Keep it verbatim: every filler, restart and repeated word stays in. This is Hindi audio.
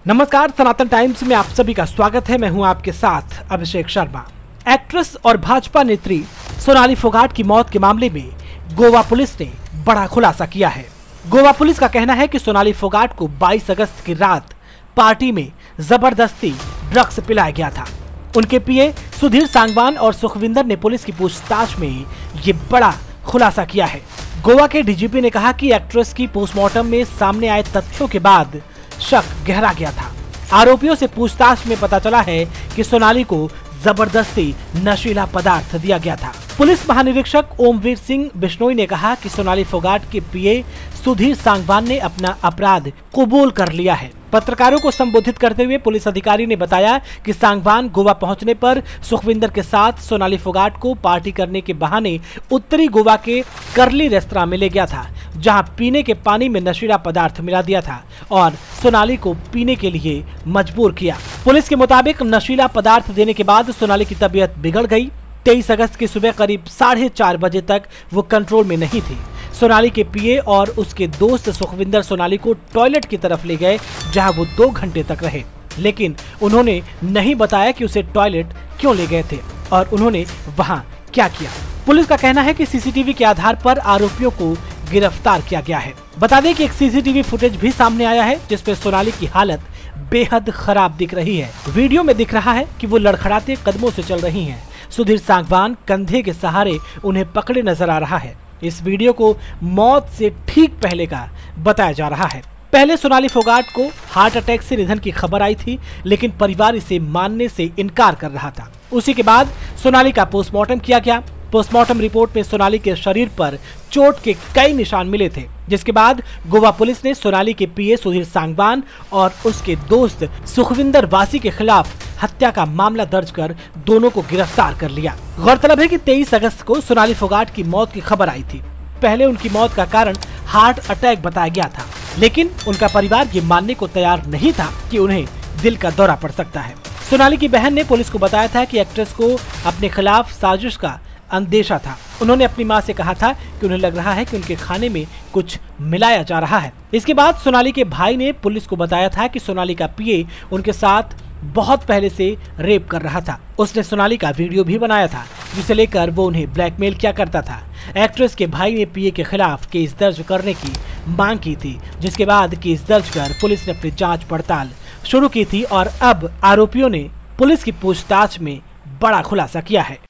नमस्कार, सनातन टाइम्स में आप सभी का स्वागत है। मैं हूं आपके साथ अभिषेक शर्मा। एक्ट्रेस और भाजपा नेत्री सोनाली फोगाट की मौत के मामले में गोवा पुलिस ने बड़ा खुलासा किया है। गोवा पुलिस का कहना है कि सोनाली फोगाट को बाईस अगस्त की रात पार्टी में जबरदस्ती ड्रग्स पिलाया गया था। उनके पीए सुधीर सांगवान और सुखविंदर ने पुलिस की पूछताछ में ये बड़ा खुलासा किया है। गोवा के डीजीपी ने कहा कि एक्ट्रेस की पोस्टमार्टम में सामने आए तथ्यों के बाद शक गहरा गया था। आरोपियों से पूछताछ में पता चला है कि सोनाली को जबरदस्ती नशीला पदार्थ दिया गया था। पुलिस महानिरीक्षक ओमवीर सिंह बिश्नोई ने कहा कि सोनाली फोगाट के पीए सुधीर सांगवान ने अपना अपराध कबूल कर लिया है। पत्रकारों को संबोधित करते हुए पुलिस अधिकारी ने बताया कि सांगवान गोवा पहुंचने पर सुखविंदर के साथ सोनाली फोगाट को पार्टी करने के बहाने उत्तरी गोवा के करली रेस्तरां में ले गया था, जहां पीने के पानी में नशीला पदार्थ मिला दिया था और सोनाली को पीने के लिए मजबूर किया। पुलिस के मुताबिक नशीला पदार्थ देने के बाद सोनाली की तबीयत बिगड़ गई। तेईस अगस्त की सुबह करीब साढ़े चार बजे तक वो कंट्रोल में नहीं थी। सोनाली के पीए और उसके दोस्त सुखविंदर सोनाली को टॉयलेट की तरफ ले गए, जहां वो दो घंटे तक रहे, लेकिन उन्होंने नहीं बताया कि उसे टॉयलेट क्यों ले गए थे और उन्होंने वहां क्या किया। पुलिस का कहना है कि सीसीटीवी के आधार पर आरोपियों को गिरफ्तार किया गया है। बता दें कि एक सीसीटीवी फुटेज भी सामने आया है, जिसमें सोनाली की हालत बेहद खराब दिख रही है। वीडियो में दिख रहा है कि वो लड़खड़ाते कदमों से चल रही हैं। सुधीर सांगवान कंधे के सहारे उन्हें पकड़े नजर आ रहा है। इस वीडियो को मौत से ठीक पहले का बताया जा रहा है। पहले सोनाली फोगाट को हार्ट अटैक से निधन की खबर आई थी, लेकिन परिवार इसे मानने से इनकार कर रहा था। उसी के बाद सोनाली का पोस्टमार्टम किया गया। पोस्टमार्टम रिपोर्ट में सोनाली के शरीर पर चोट के कई निशान मिले थे, जिसके बाद गोवा पुलिस ने सोनाली के पीए सुधीर सांगवान और उसके दोस्त सुखविंदर वासी के खिलाफ हत्या का मामला दर्ज कर दोनों को गिरफ्तार कर लिया। गौरतलब है कि तेईस अगस्त को सोनाली फोगाट की मौत की खबर आई थी। पहले उनकी मौत का कारण हार्ट अटैक बताया गया था, लेकिन उनका परिवार ये मानने को तैयार नहीं था कि उन्हें दिल का दौरा पड़ सकता है। सोनाली की बहन ने पुलिस को बताया था कि एक्ट्रेस को अपने खिलाफ साजिश का अंदेशा था। उन्होंने अपनी मां से कहा था कि उन्हें लग रहा है कि उनके खाने में कुछ मिलाया जा रहा है। इसके बाद सोनाली के भाई ने पुलिस को बताया था कि सोनाली का पीए उनके साथ बहुत पहले से रेप कर रहा था। उसने सोनाली का वीडियो भी बनाया था, जिसे लेकर वो उन्हें ब्लैकमेल किया करता था। एक्ट्रेस के भाई ने पीए के खिलाफ केस दर्ज करने की मांग की थी, जिसके बाद केस दर्ज कर पुलिस ने अपनी जांच पड़ताल शुरू की थी और अब आरोपियों ने पुलिस की पूछताछ में बड़ा खुलासा किया है।